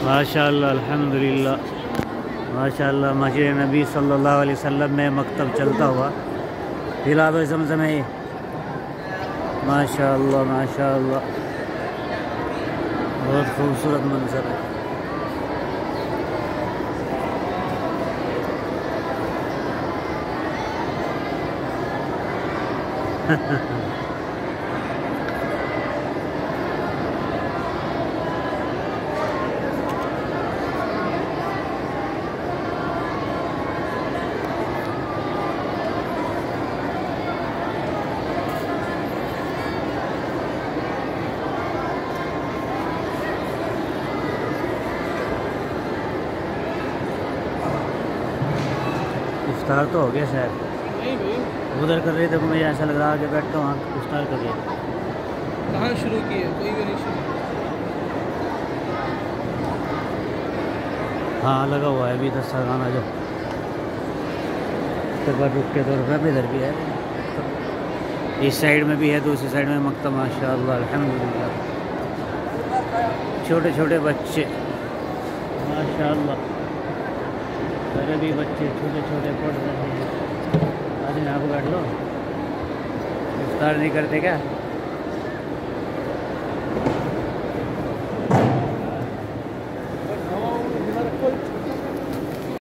माशाअल्लाह अल्हम्दुलिल्लाह माशाअल्लाह। मस्जिद नबी सल्लल्लाहु अलैहि वसल्लम में मकतब चलता हुआ हिलाल ज़मज़म है। माशाअल्लाह माशाअल्लाह बहुत खूबसूरत मंजर है। इफ्तार तो हो गया शायद। नहीं भाई उधर कर रहे थे तो मुझे ऐसा लग रहा कि बैठता हूँ इफ्तार कर दिया। कहाँ शुरू किए? कोई भी नहीं शुरू। हाँ लगा हुआ है अभी 10 गाना जो उसके बाद रुक के तो रुका भी इधर भी है। इस साइड में भी है दूसरी साइड में मकतब माशाअल्लाह अल्हम्दुलिल्लाह। छोटे छोटे बच्चे माशाअल्लाह मेरे भी बच्चे छोटे छोटे पढ़ रहे हैं। आज यहाँ को बैठ लो इफ्तार नहीं करते क्या?